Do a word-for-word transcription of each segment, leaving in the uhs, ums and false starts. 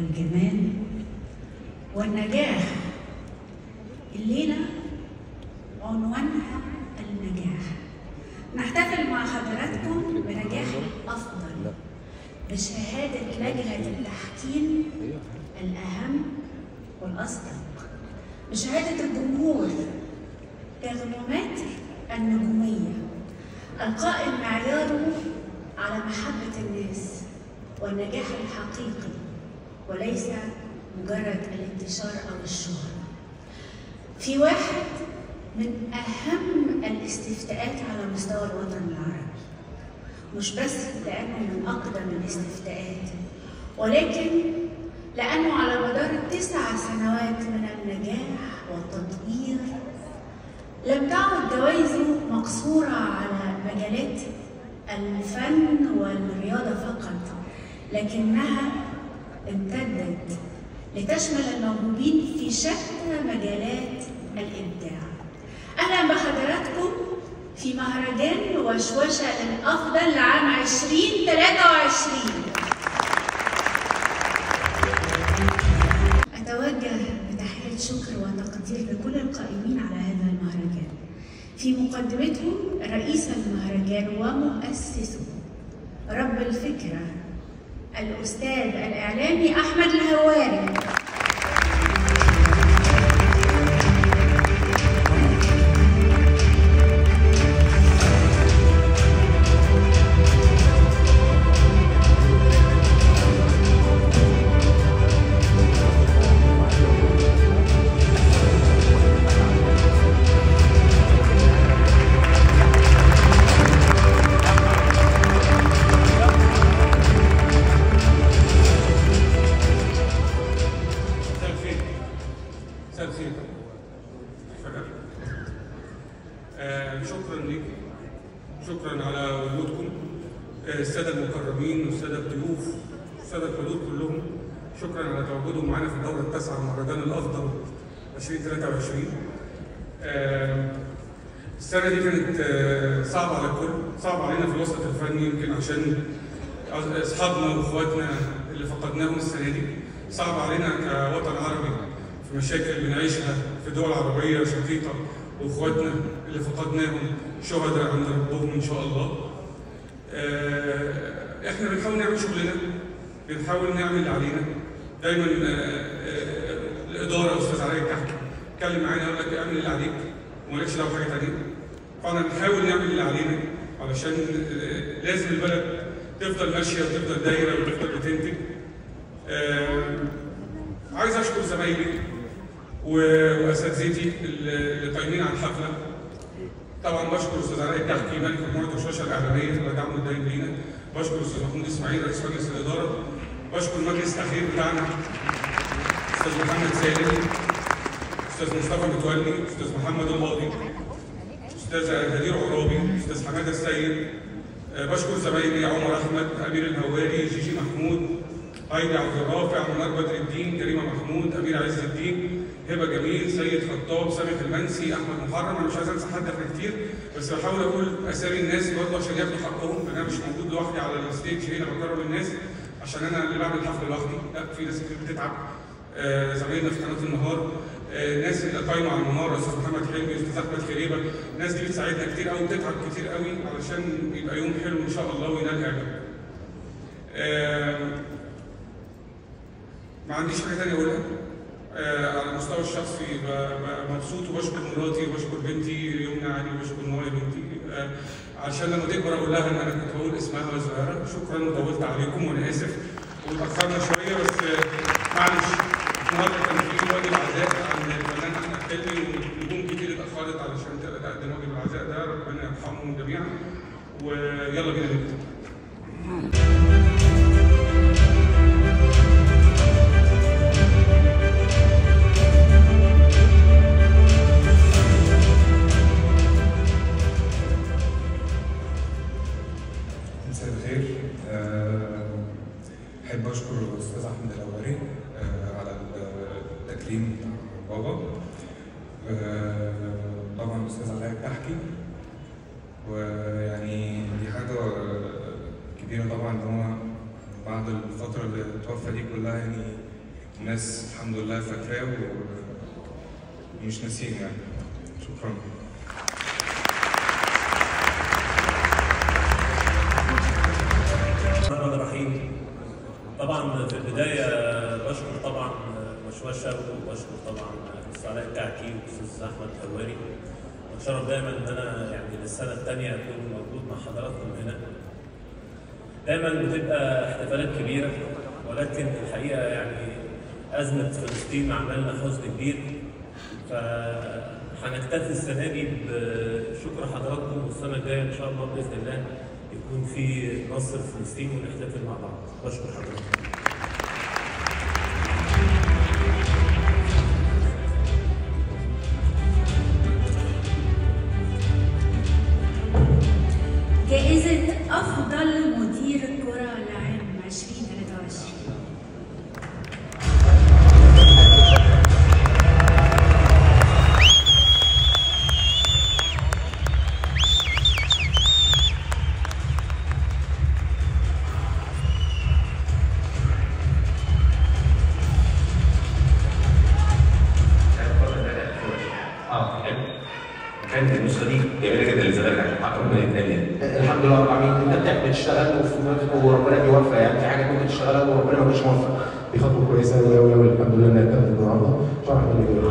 والجمال والنجاح. الليلة عنوانها النجاح. نحتفل مع حضراتكم بنجاح أفضل بشهادة لجنة التحكيم الأهم والأصدق، بشهادة الجمهور ترمومتر النجومية القائم معياره على محبة الناس والنجاح الحقيقي وليس مجرد الانتشار أو الشهرة. في واحد من أهم الاستفتاءات على مستوى الوطن العربي، مش بس لأنه من أقدم الاستفتاءات، ولكن لأنه على مدار التسع سنوات من النجاح والتطوير لم تعد جوائزه مقصورة على مجالات الفن والرياضة فقط، لكنها امتدت لتشمل الموهوبين في شتى مجالات الإبداع. أهلا بحضراتكم في مهرجان وشوشة الأفضل لعام عشرين ثلاثة وعشرين. أتوجه بتحية شكر وتقدير لكل القائمين على هذا المهرجان، في مقدمتهم رئيس المهرجان ومؤسسه رب الفكرة الأستاذ الإعلامي أحمد الهواري. شكرا لكم، شكرا على وجودكم الساده المكرمين والساده الضيوف والساده الحضور كلهم. شكرا على تواجدهم معانا في الدوره التاسعه المهرجان الافضل عشرين ثلاثة وعشرين. السنه دي كانت صعبه على الكل، صعبه علينا في الوسط الفني، يمكن عشان اصحابنا واخواتنا اللي فقدناهم السنه دي، صعب علينا كوطن عربي في مشاكل بنعيشها في دول عربيه شقيقه، واخواتنا اللي فقدناهم شهداء عند ربهم ان شاء الله. احنا بنحاول نعمل شغلنا، بنحاول نعمل اللي علينا. دايما الاداره استاذ علاء الكحكي اتكلم معانا يقول لك اعمل اللي عليك ومالكش دعوه بحاجه ثانيه. فاحنا بنحاول نعمل اللي علينا علشان لازم البلد تفضل ماشيه وتفضل دايره وتفضل بتنتج. عايز اشكر زمايلي واساتذتي اللي قايمين على الحفله. طبعا بشكر استاذ علاء الكحكي ملك مجموعه الشاشه الاعلاميه على دعمه الدائم لينا. بشكر استاذ محمود اسماعيل رئيس مجلس الاداره. بشكر مجلس التحرير بتاعنا استاذ محمد سالم، استاذ مصطفى متولي، استاذ محمد القاضي، استاذ هدير عرابي، استاذ حماده السيد. بشكر زمايلي عمر احمد، امير الهواري، جيجي محمود، هايدي عبد الرافع، منار بدر الدين، كريمه محمود، امير عز الدين، هبه جميل، سيد خطاب، سامح المنسي، احمد محرم. انا مش عايز انسى حد احنا كتير، بس بحاول اقول اسامي الناس برضه عشان ياخدوا حقهم، لان انا مش موجود لوحدي على الستيج هنا بكرم الناس عشان انا اللي بعمل الحفله لوحدي، لا في ناس كتير بتتعب. آه زمايلنا في قناه النهار، آه ناس اللي قايمه على المناره، استاذ محمد حلمي، استاذ احمد خريبه، الناس دي بتساعدنا كتير قوي، بتتعب كتير قوي علشان يبقى يوم حلو ان شاء الله وينال اعجاب. آه ما عنديش حاجه ثانيه اقولها. آه على المستوى الشخصي مبسوط وبشكر مراتي وبشكر بنتي يمنى علي وبشكر نوال بنتي، آه عشان لما تكبر اقول لها ان انا كنت بقول اسمها وهي صغيره. شكرا وطولت عليكم وانا اسف واتاخرنا شويه، بس آه معلش. النهارده كان في واجب عزاء عن الفنان احمد حلمي ونجوم كتير اتاخرت علشان تقدم واجب العزاء ده، ربنا يرحمهم جميعا. ويلا بينا نبدا. مساء الخير. أحب أشكر الأستاذ أحمد الهواري على التكريم بتاع بابا، طبعا الأستاذ علاء الكحكي، ويعني دي حاجة كبيرة طبعا إن هو بعد الفترة اللي توفى دي كلها يعني وناس الحمد لله فاكراه ومش ناسيين يعني. شكرا. الرحمن الرحيم. طبعا في البدايه بشكر طبعا وشوشه وبشكر طبعا الاستاذ علاء الكعكي والاستاذ احمد الهواري. بتشرف دايما ان انا يعني للسنه الثانيه اكون موجود مع حضراتكم هنا. دايما بتبقى احتفالات كبيره، ولكن الحقيقه يعني ازمه فلسطين عملنا حزن كبير، فهنكتفي السنه دي بشكر حضراتكم، والسنه الجايه ان شاء الله باذن الله يكون في نصر فلسطين ونحتفل مع بعض. بشكر حضراتكم. جائزة أفضل مدير كرة لعام عشرين ثلاثة وعشرين. كانت النسخه دي جميله جدا للزمالك عشان حق ربنا يتقال يعني. الحمد لله رب العالمين. انت بتعمل تشتغل وربنا بيوفق، يعني في حاجات ممكن تشتغلها وربنا ما بيش موفق. دي خطوه كويسه قوي قوي قوي، الحمد لله انها اتقالت النهارده. شرح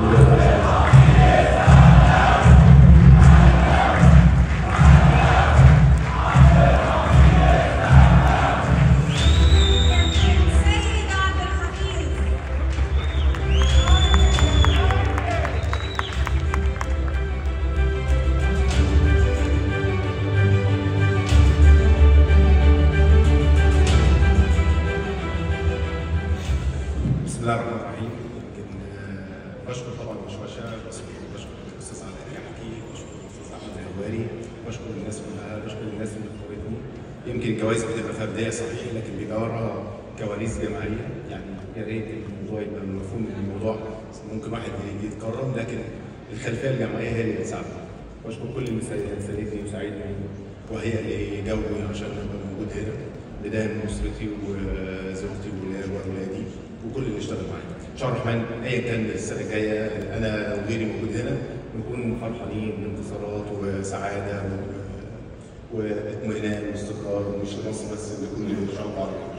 بسم الله الرحمن الرحيم. يمكن بشكر طبعا وشوشه، بشكر بشكر الاستاذ علاء الكعكي، بشكر الاستاذ احمد الهواري، بشكر الناس كلها، بشكر الناس اللي اختارتني. يمكن الجوائز بتبقى فرديه صحيح، لكن بيبقى وراها كواليس جماعيه، يعني يا ريت الموضوع يبقى مفهوم ان الموضوع ممكن واحد يتكرم، لكن الخلفيه الجماعيه هي اللي بتساعدنا. بشكر كل اللي ساندني وساعدني وهيئ لي جوي عشان ابقى موجود هنا، بدايه من اسرتي وزوجتي واولادي وكل اللي اشتغل معايا. ان شاء الله الرحمن ايا كان السنه الجايه انا وغيري موجود هنا نكون فرحانين بانتصارات وسعاده واطمئنان واستقرار، مش لمصر بس، لكل الشعب العربي.